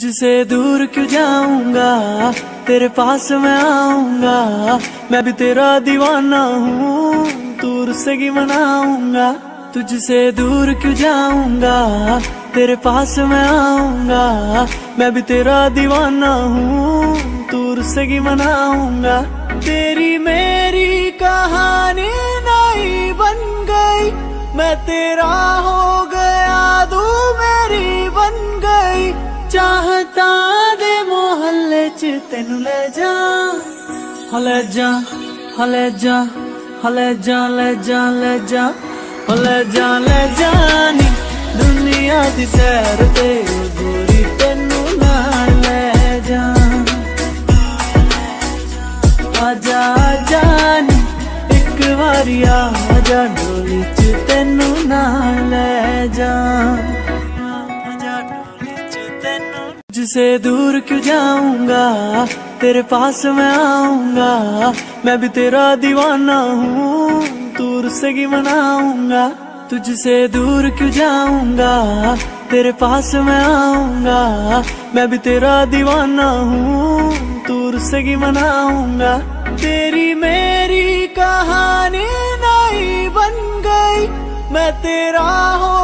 तुझसे दूर क्यों जाऊंगा, तेरे पास मैं आऊंगा। मैं भी तेरा दीवाना हूँ, दूर से ही मनाऊंगा। तुझसे दूर क्यों जाऊंगा, तेरे पास मैं आऊंगा। मैं भी तेरा दीवाना हूँ, दूर से ही मनाऊंगा। तेरी मेरी कहानी नई बन गई, मैं तेरा हो गया, तू मेरी बन गई। चाहता दे मोहल्ले च तेनू ले जा, ले जा, ले जा, ले जा, ले जा, ले जा, ले जा, ले जानी दुनिया दी सैर ते गोरी तेनू नाल ले जा। आजा जानी एक बारी आजा, डोली च तेनू नाल ले जा। तुझसे दूर क्यों जाऊंगा, तेरे पास मैं आऊंगा। मैं भी तेरा दीवाना हूँ, दूर से ही मनाऊंगा। तुझसे दूर क्यों जाऊंगा, तेरे पास मैं आऊंगा। मैं भी तेरा दीवाना हूँ, दूर से ही मनाऊंगा। तेरी मेरी कहानी नई बन गई, मैं तेरा हो